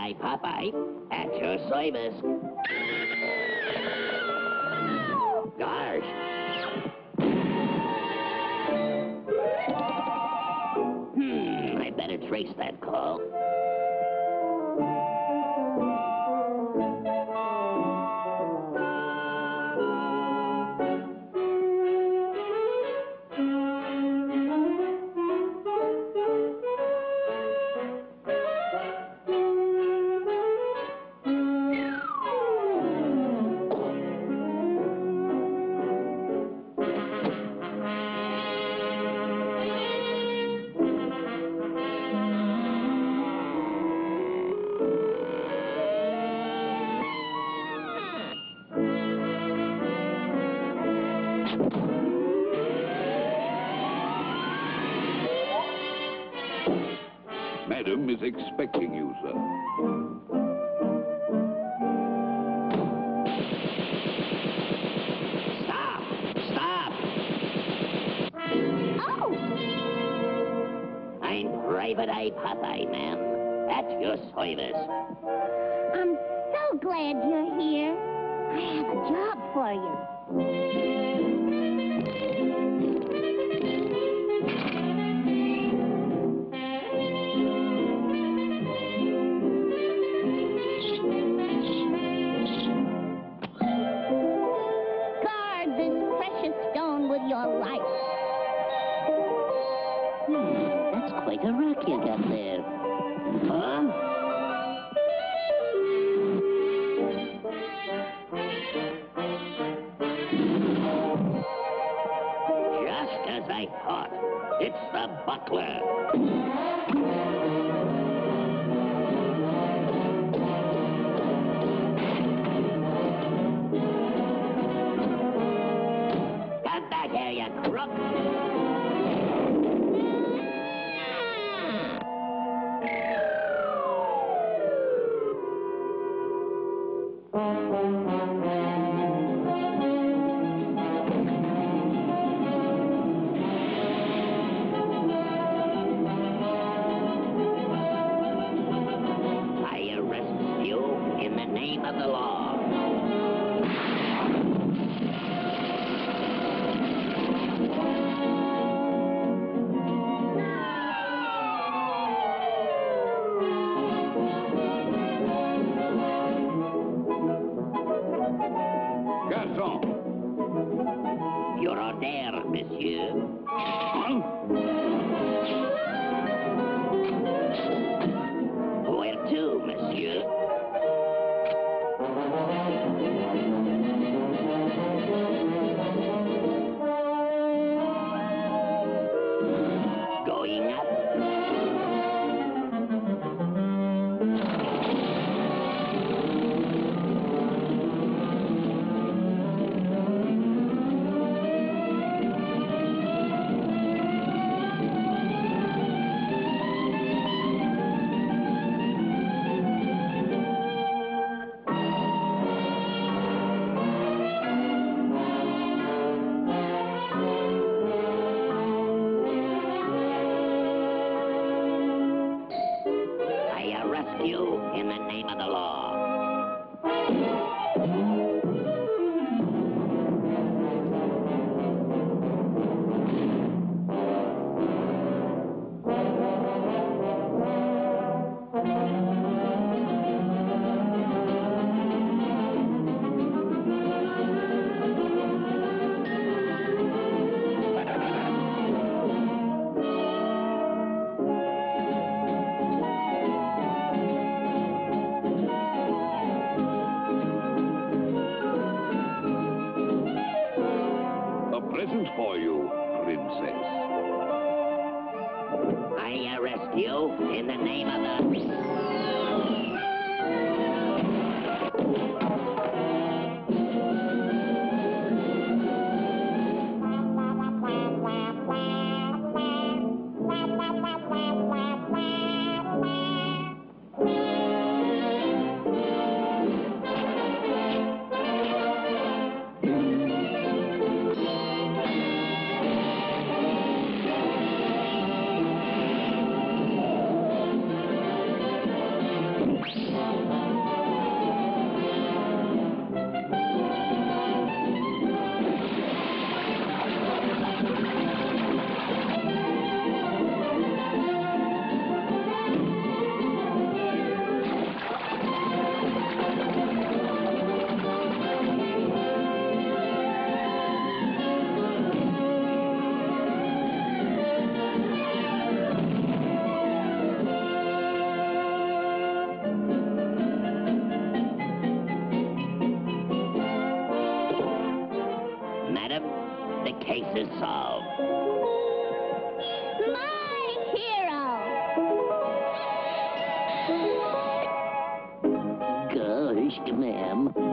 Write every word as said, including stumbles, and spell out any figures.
Eye Popeye, at your service. Gosh. Hmm, I better trace that call. Madam is expecting you, sir. Stop! Stop! Oh! I'm Private Eye Popeye, ma'am. At your service. I'm so glad you're here. I have a job for you. Guard this precious stone with your life. Hmm, that's quite a rock you got there. Huh? Just as I thought. It's the butler. Come back here, you crook. I arrest you in the name of the law. Garçon! Your order, monsieur. Huh? Where to, monsieur? Going up. I arrest you in the name of the law. A present for you, princess. I arrest you in the name of the... Madam, the case is solved. My hero! Gosh, ma'am.